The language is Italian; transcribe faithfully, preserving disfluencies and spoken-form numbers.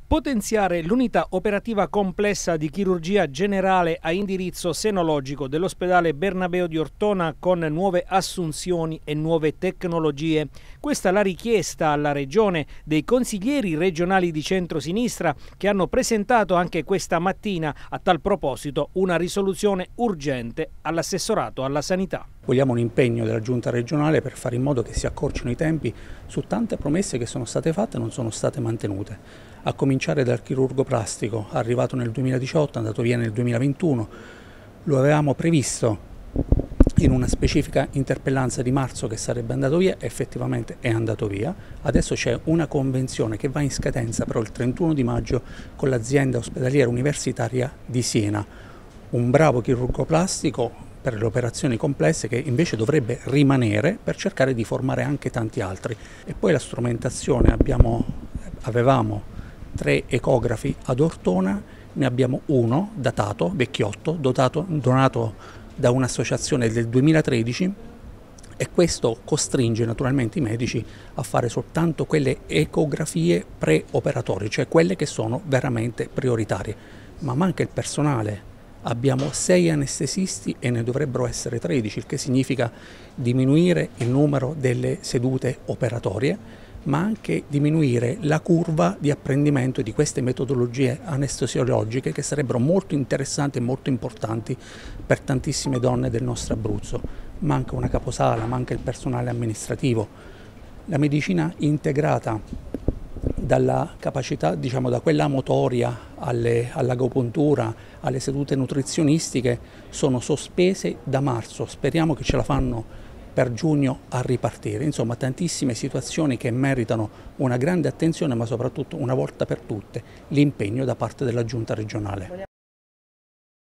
Potenziare l'unità operativa complessa di chirurgia generale a indirizzo senologico dell'ospedale Bernabeo di Ortona con nuove assunzioni e nuove tecnologie. Questa è la richiesta alla Regione dei consiglieri regionali di centrosinistra che hanno presentato anche questa mattina a tal proposito una risoluzione urgente all'assessorato alla sanità. Vogliamo un impegno della Giunta regionale per fare in modo che si accorcino i tempi su tante promesse che sono state fatte e non sono state mantenute. A cominciare dal chirurgo plastico, arrivato nel duemiladiciotto, andato via nel duemilaventuno, lo avevamo previsto in una specifica interpellanza di marzo che sarebbe andato via, effettivamente è andato via. Adesso c'è una convenzione che va in scadenza però il trentuno di maggio con l'azienda ospedaliera universitaria di Siena. Un bravo chirurgo plastico per le operazioni complesse che invece dovrebbe rimanere per cercare di formare anche tanti altri. E poi la strumentazione, abbiamo, avevamo tre ecografi ad Ortona, ne abbiamo uno datato, vecchiotto, dotato, donato da un'associazione del duemilatredici e questo costringe naturalmente i medici a fare soltanto quelle ecografie preoperatorie, cioè quelle che sono veramente prioritarie, ma manca il personale. Abbiamo sei anestesisti e ne dovrebbero essere tredici, il che significa diminuire il numero delle sedute operatorie, ma anche diminuire la curva di apprendimento di queste metodologie anestesiologiche che sarebbero molto interessanti e molto importanti per tantissime donne del nostro Abruzzo. Manca una caposala, manca il personale amministrativo. La medicina integrata dalla capacità, diciamo, da quella motoria alle, all'agopuntura, alle sedute nutrizionistiche sono sospese da marzo. Speriamo che ce la fanno per giugno a ripartire. Insomma, tantissime situazioni che meritano una grande attenzione, ma soprattutto una volta per tutte l'impegno da parte della Giunta regionale.